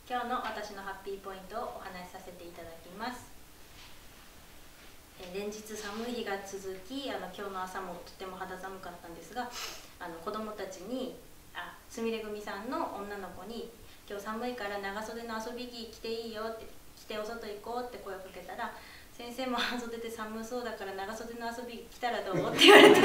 今日の私のハッピーポイントをお話しさせていただきます。連日寒い日が続き、今日の朝もとても肌寒かったんですが、子供たちにすみれ組さんの女の子に「今日寒いから長袖の遊び着着ていいよ」って「着てお外行こう」って声をかけたら「先生も半袖で寒そうだから長袖の遊び着たらどう?」って言われて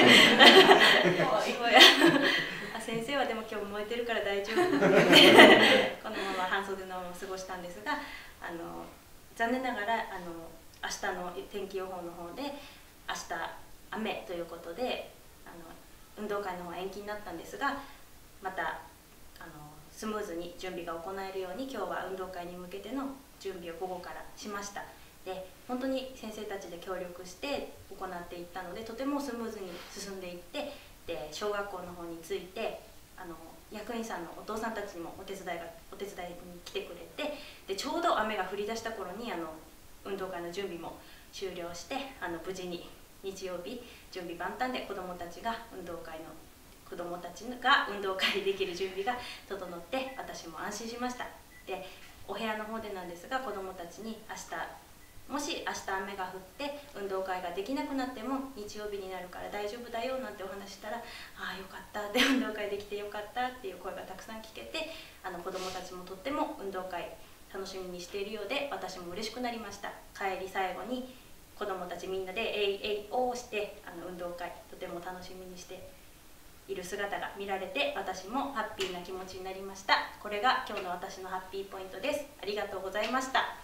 先生はでも今日燃えてるから大丈夫って言ってこのまま半袖のまま過ごしたんですが、残念ながら明日の天気予報の方で明日雨ということで運動会の方は延期になったんですが、またスムーズに準備が行えるように今日は運動会に向けての準備を午後からしました。で本当に先生たちで協力して行っていったのでとてもスムーズに進んでいって、で小学校の方について役員さんのお父さんたちにもお手伝いに来てくれて、でちょうど雨が降り出した頃に運動会の準備も終了して無事に日曜日準備万端で子どもたちが運動会できる準備が整って私も安心しました。でお部屋の方でなんですが、子どもたちにもし明日雨が降って運動会ができなくなっても日曜日になるから大丈夫だよなんてお話したら「ああよかった」って「運動会できてよかった」っていう声がたくさん聞けて、子どもたちもとっても運動会楽しみにしているようで私も嬉しくなりました。帰り最後に子どもたちみんなで「えいえいおー」して運動会とても楽しみにしている姿が見られて私もハッピーな気持ちになりました。これが今日の私のハッピーポイントです。ありがとうございました。